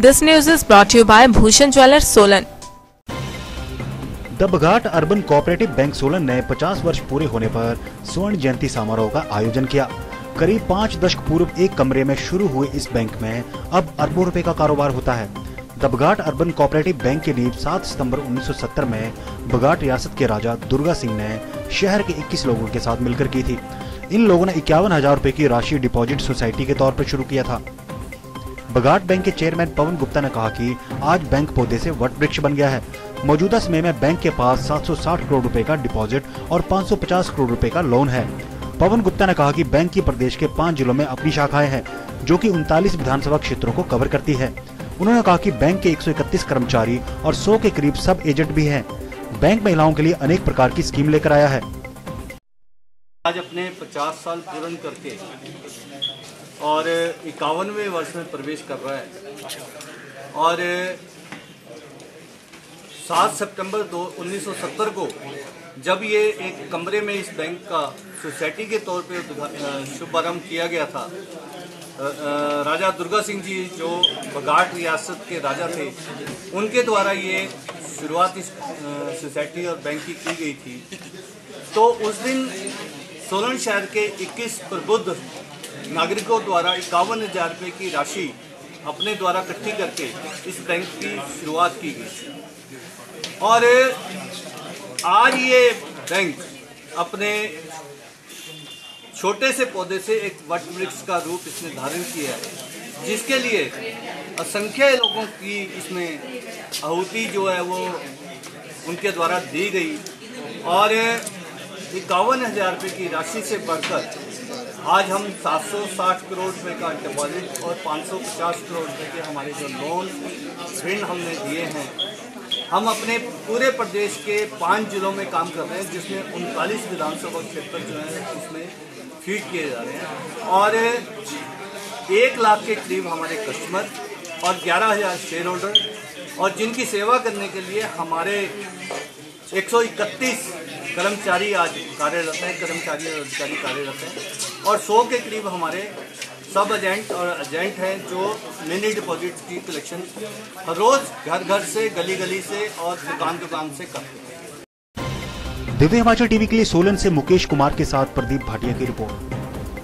This news is brought to you by Bhushan Jewellers, Solan. The Baghat urban cooperative bank Solan ने 50 वर्ष पूरे होने पर स्वर्ण जयंती समारोह का आयोजन किया। करीब 5 दशक पूर्व एक कमरे में शुरू हुए इस बैंक में अब अरबों रुपए का कारोबार होता है। The Baghat urban cooperative bank की नींव 7 सितंबर 1970 में बघाट रियासत के राजा दुर्गा सिंह ने शहर के 21 लोगों के साथ मिलकर की थी। इन लोगों ने 51,000 रुपए की राशि डिपॉजिट सोसाइटी के तौर पर शुरू किया था। बघाट बैंक के चेयरमैन पवन गुप्ता ने कहा कि आज बैंक पौधे से वट वृक्ष बन गया है। मौजूदा समय में बैंक के पास 760 करोड़ रुपए का डिपॉजिट और 550 करोड़ रुपए का लोन है। पवन गुप्ता ने कहा कि बैंक की प्रदेश के 5 जिलों में अपनी शाखाएं हैं, जो कि 39 विधानसभा क्षेत्रों को कवर करती है। उन्होंने कहा कि बैंक के 131 कर्मचारी और 100 के करीब सब एजेंट भी हैं। बैंक महिलाओं के लिए अनेक प्रकार की स्कीम लेकर आया है। आज अपने 50 साल पूर्ण करके और 51वें वर्ष में प्रवेश कर रहा है और 7 सितंबर 1970 को जब ये एक कमरे में इस बैंक का सोसाइटी के तौर पे शुभारंभ किया गया था, राजा दुर्गा सिंह जी जो बघाट रियासत के राजा थे, उनके द्वारा ये शुरुआत इस सोसाइटी और बैंक की गई थी। तो उस दिन सोलन शहर के 21 प्रबुद्ध नागरिकों द्वारा 51,000 रुपये की राशि अपने द्वारा इकट्ठी करके इस बैंक की शुरुआत की गई और आज ये बैंक अपने छोटे से पौधे से एक वट वृक्ष का रूप इसने धारण किया है, जिसके लिए असंख्य लोगों की इसमें आहुति जो है वो उनके द्वारा दी गई और 51,000 रुपये की राशि से बढ़कर आज हम 760 करोड़ रुपए का डिपॉजिट और 550 करोड़ रुपए के हमारे जो लोन ऋण हमने दिए हैं। हम अपने पूरे प्रदेश के 5 जिलों में काम कर रहे हैं, जिसमें 39 विधानसभा क्षेत्र जो है उसमें फीड किए जा रहे हैं और 1 लाख के करीब हमारे कस्टमर और 11,000 शेयर होल्डर और जिनकी सेवा करने के लिए हमारे 131 कर्मचारी आज कार्यरत हैं, कर्मचारी और अधिकारी कार्यरत हैं और 100 के करीब हमारे सब एजेंट और एजेंट हैं जो मिनी डिपॉजिट की कलेक्शन हर रोज घर घर से, गली गली से और दुकान दुकान से करते हैं। दिव्य हिमाचल टीवी के लिए सोलन से मुकेश कुमार के साथ प्रदीप भाटिया की रिपोर्ट।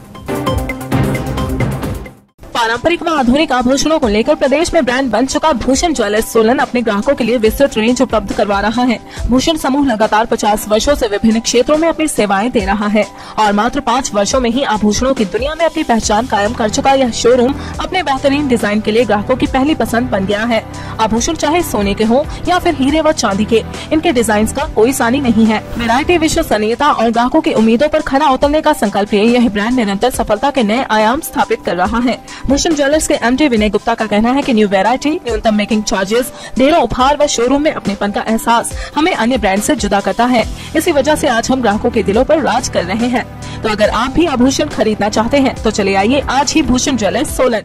पारंपरिक व आधुनिक आभूषणों को लेकर प्रदेश में ब्रांड बन चुका भूषण ज्वेलर्स सोलन अपने ग्राहकों के लिए विस्तृत रेंज उपलब्ध करवा रहा है। भूषण समूह लगातार 50 वर्षों से विभिन्न क्षेत्रों में अपनी सेवाएं दे रहा है और मात्र 5 वर्षों में ही आभूषणों की दुनिया में अपनी पहचान कायम कर चुका यह शोरूम अपने बेहतरीन डिजाइन के लिए ग्राहकों की पहली पसंद बन गया है। आभूषण चाहे सोने के हो या फिर हीरे व चांदी के, इनके डिजाइन का कोई सानी नहीं है। वैरायटी, विश्वसनीयता और ग्राहकों की उम्मीदों पर खरा उतरने का संकल्प लिए यह ब्रांड निरंतर सफलता के नए आयाम स्थापित कर रहा है। भूषण ज्वेलर्स के एमडी विनय गुप्ता का कहना है कि न्यू वैरायटी, न्यूनतम मेकिंग चार्जेस, ढेरों उपहार व शोरूम में अपनेपन का एहसास हमें अन्य ब्रांड से जुदा करता है। इसी वजह से आज हम ग्राहकों के दिलों पर राज कर रहे हैं। तो अगर आप भी आभूषण खरीदना चाहते हैं तो चले आइए आज ही Bhushan jewellers Solan.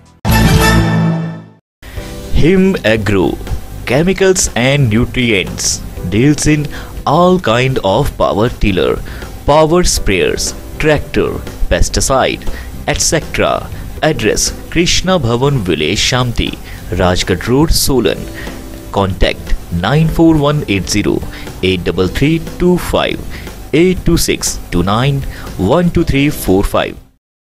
Him agro chemicals and nutrients deals in all kind of power tiller, power sprayers, tractor, pesticide, etc. Address Krishna Bhavan Village, Shamti, Rajghat Road, Solan. Contact 94180 83325 82629 12345.